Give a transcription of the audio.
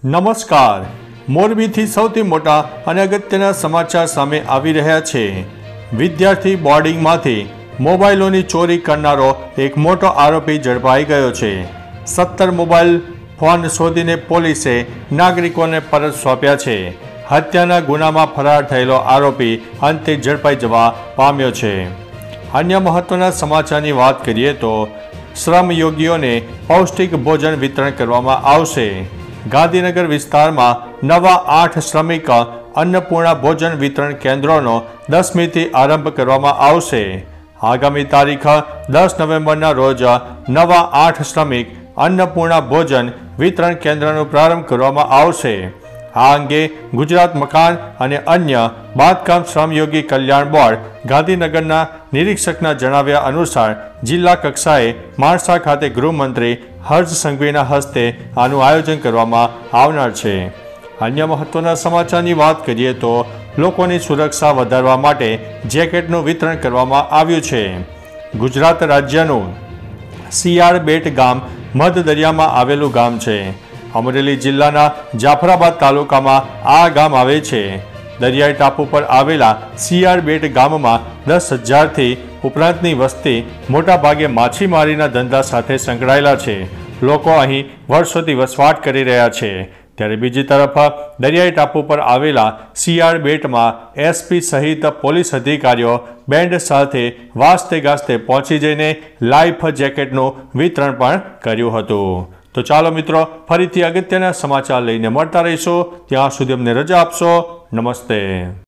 નમસ્કાર. મોરબીથી સૌથી મોટા અને અગત્યના સમાચાર સામે આવી રહ્યા છે. વિદ્યાર્થી બોર્ડિંગમાંથી મોબાઈલોની ચોરી કરનારો એક મોટો આરોપી ઝડપાઈ ગયો છે. 17 મોબાઈલ ફોન શોધીને પોલીસે નાગરિકોને પરત સોંપ્યા છે. હત્યાના ગુનામાં ફરાર થયેલો આરોપી અંતે ઝડપાઈ જવા પામ્યો છે. અન્ય મહત્વના સમાચારની વાત કરીએ તો શ્રમયોગીઓને પૌષ્ટિક ભોજન વિતરણ કરવામાં આવશે. ગાંધીનગર વિસ્તારમાં નવા 8 શ્રમિક અન્નપૂર્ણા ભોજન વિતરણ કેન્દ્રોનો 10મીથી આરંભ કરવામાં આવશે. આગામી તારીખ 10 નવેમ્બરના રોજ નવા 8 શ્રમિક અન્નપૂર્ણા ભોજન વિતરણ કેન્દ્રનો પ્રારંભ કરવામાં આવશે. આ અંગે ગુજરાત મકાન અને અન્ય બાંધકામ શ્રમયોગી કલ્યાણ બોર્ડ ગાંધીનગરના નિરીક્ષકના જણાવ્યા અનુસાર જિલ્લા કક્ષાએ માણસા ખાતે ગૃહમંત્રી હર્ષ સંઘવીના હસ્તે આનું આયોજન કરવામાં આવનાર છે. અન્ય મહત્વના સમાચારની વાત કરીએ તો લોકોની સુરક્ષા વધારવા માટે જેકેટનું વિતરણ કરવામાં આવ્યું છે. ગુજરાત રાજ્યનું સીઆર બેટ ગામ મધ દરિયામાં આવેલું ગામ છે. અમરેલી જિલ્લાના જાફરાબાદ તાલુકામાં આ ગામ આવે છે. દરિયાઈ ટાપુ પર આવેલા સીઆર બેટ ગામમાં 10,000થી ઉપરાંતની વસ્તી મોટાભાગે માછીમારીના ધંધા સાથે સંકળાયેલા છે. લોકો અહીં વર્ષોથી વસવાટ કરી રહ્યા છે. ત્યારે બીજી તરફ દરિયાઈ ટાપુ પર આવેલા સીઆર બેટમાં એસપી સહિત પોલીસ અધિકારીઓ બેન્ડ સાથે વાસ્તે ગાસ્તે પહોંચી જઈને લાઈફ જેકેટનું વિતરણ પણ કર્યું હતું. તો ચાલો મિત્રો, ફરીથી અગત્યના સમાચાર લઈને મળતા રહીશું. ત્યાં સુધી અમને રજા આપશો. નમસ્તે.